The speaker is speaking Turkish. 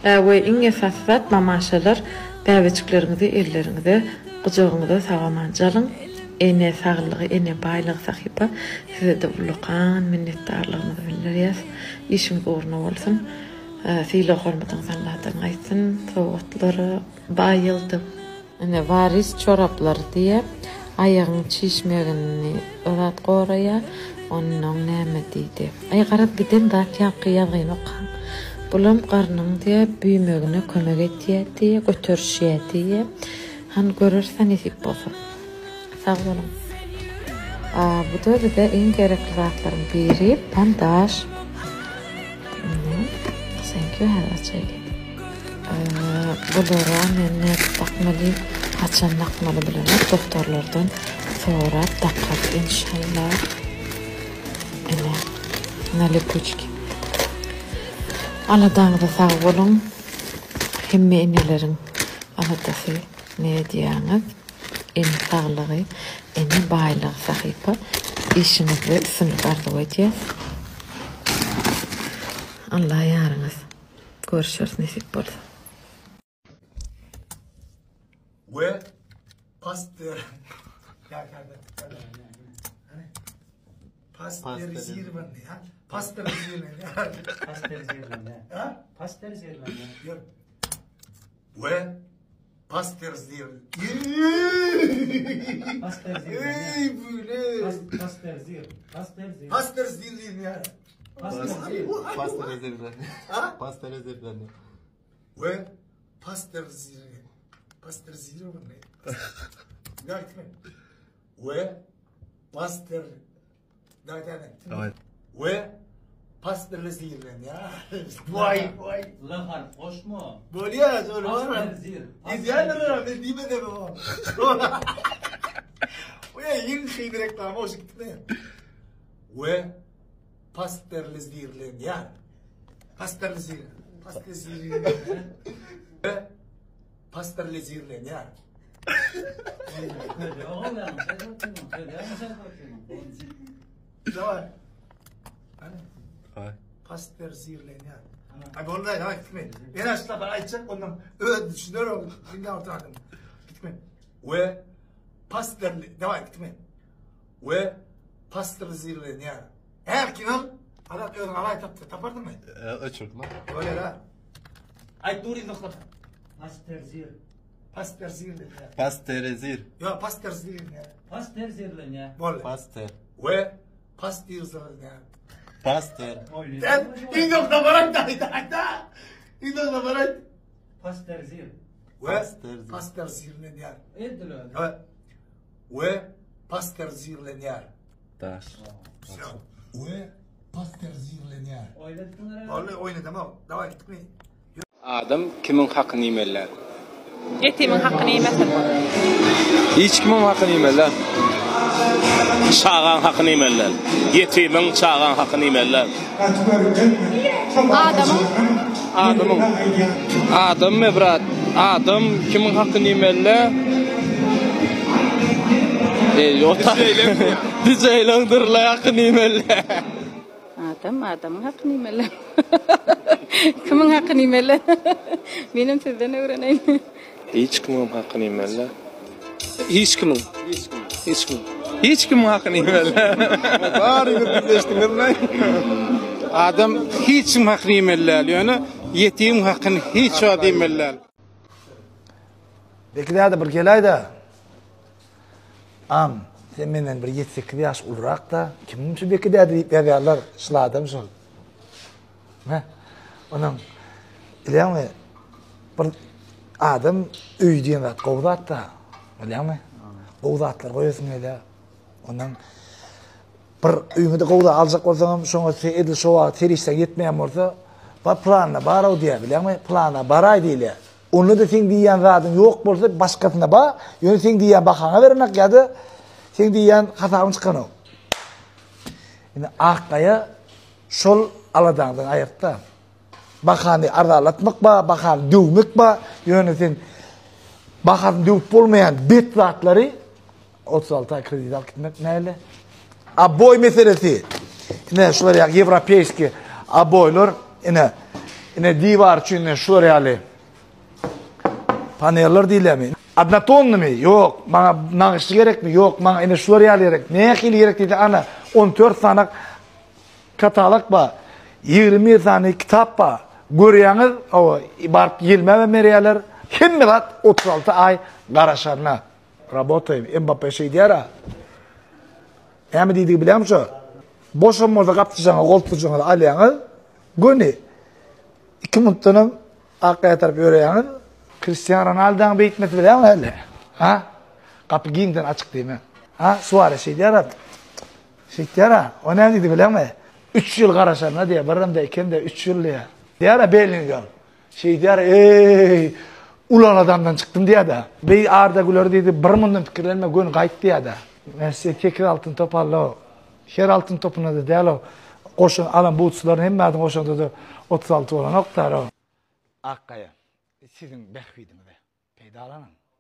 Ve in esasat mamaşalar bäbeciklerinizi ellerinize gujoğuňyza sagaman jalyn. Ene saglygy, ene baýlygy sahypa size de ulukan minnetdarlygymyzy bildirýäs. İşimiz uğruna bolsun. Sile hormatyňyz Allahdan gaýsyn. Sowatlary baýyldım. Ene varis çoraplar diye ayagyň çişmegini öwat goraya onun näme diýdi. Ay garap giden da ýakyň okan. Bulam garnyň diye büýmegine kömek etýärdi, götürşýärdi. Han görürsen esip bolsun. Sağ olun. Bu da bize en gerekli zatların biri bandaj. Sanki her açaydı. Bunlara ne takmalı, açan takmalı bilemez. Doktorlardan sonra takak inşallah. Nali puçki. Aladan da sağ olun. Hemme enelerin aladası ne diýäňiz? En sağlığı, en baýlygy sahypa işinizi sınıf arzu edýäs. Allah ýaryňyz. Görüşürüz nesip bolsa. Ve pastör. Pasteurizirmen ya. Pasteurizirmen ya. Pasteurizirmen ya. Ha? Pasteurizirmen ya. Yok. Ve pasteurizirmen. Pasteurizirmen ya. Ey böyle. Pasteurizirmen ya. Pasteurizirmen. Ha? Pasteurizirmen. Ve pasteurizirmen. Pasteurizirmen ne? Gayet mi? Ve pastör. Gayet mi? Ve pasteurizirmen ya. Vay. Lahar hoş mu? Böyle ya söyle var mı? Pasteurizir. İzleyenler ben diyeyim de bu. O ya yeni şey reklamı o şekilde ne? Ve pasteurizirlen ya. Pasteurizirlen. Ve pasteurizirlen ya. Öyle oğlum ya. Ne var? Hani? Ay. Pasteurizirlen ya. Abi orada ya gitme. Ben aslında bana açacak ondan öyle düşünüyorum. Şimdi ortadan. Gitme. Ve devam gitme. Ve pasteurizirlen ya. Eğer ki lan adam öyle alay tapardın mı? Açık lan. Öyle la. Ay dur indik. Pasteurizir. Pasteurizirlen ya. Pasteurizir. Ya pasteurizirlen ya. Pasteurizirlen ya. Böyle. Pasteur. Ve pasteurizirlen ya. Pasteur. Sen indik da barak da. İndik da barak. Pasteurizir. Ve pasteurizirlen ya. Edil öyle. Evet. Ve pasteurizirlen ya. Taş. Ve pasteurizirlen ya. Oyladın herhalde. Vallahi oynadım ama devam gitme. Adam kimin hakkını yemeller? Yetimin hakkını yemesin. Hiç kimin hakkını yemeller. Çağan hakkını yemeller. Yetimin çağan hakkını yemeller. Adam mı brat? Adam kimin hakkını yemeller? Dizeylendirle hakkını yemeller. Adamın hakkını yemeler. Kimin hakkını yemeler? Benim sizden öğreneyim. Hiç kimin hakkını yemeller. Hiç kimin hakkını yemeller. Bari birleştirdin mi? Adam hiç hakkını yemeller. Yani yetim hakkını hiç yemeller. Belki de bir gelayda. Sen menden bir 7-8 yaş ulrak da kim şu belki de deyip berýärler şuladım şol. Ne? Onun bilemmi? Bir adam öýdüň zat gowdat da. Bilemmi? Gowdatlar goýasyň ele. Ondan bir öýüňde gowda aljak bolsaňam şoňa edil şowa terişse yetmeýän bolsa, ba plana bara diýär, bilemmi? Plana baray diýler. Onu da sen diýen zadyň ýok bolsa başgasyna ba, ýöne sen diýen bahana bermek ýa-da sen diýen hasabyň çykany. Ine Akkaya şol aladandan ayakta. Bahany ardalatmak ba, bahany döwmek ba, ýöne sen bahany döwüp bolmaýan bet zatlary 36 ay kredit alyp gitmek näle? Aboy meselesi. Ine şolar ýa Ýewropeýski aboýlar ine Ine divar üçin şular ýaly. Paneller diýlemi? Adnatonny mi? Ýok, maňa nagyşly gerekmi? Ýok, maňa ine şular ýaly gerek. Nähili gerek diýdi ana 14 sanak katalog ba, 20 tane kitap ba. Görýäňiz, o barp ýelme merýärler, hemmelat 36 ay garaşarna. Работаем, Mbappé şey diýär. Äme diýdi bilemçi? Boşanmada gapdyjaňa, goltujaňa alýaňyz, göni 2 minutdan arkaýa tarap ýöreýäňiz, Cristiano Ronaldo'ň beýtmeti bilen helle. Ha? Kapy giňden açyk diýme. Ha? Suare şey diýär. Şey diýär, o näme diýdi bilenmi? 3 ýyl garaşarna diýär, birimde ikende 3 ýyl diýär. Diýär Bellingham. Şey diýär, ey, ulan adamdan çıktım diye da. Bey Arda Güler dedi, bir mundan fikirlenme gön gayt diye da. Ben size tekrar altın top allo. Her altın topuna da deyalo. Koşun alan buğutsuların hem adım koşunda da 36 olan oktar o. Akkaya. Sizin bekvidiniz de. Peydalanın.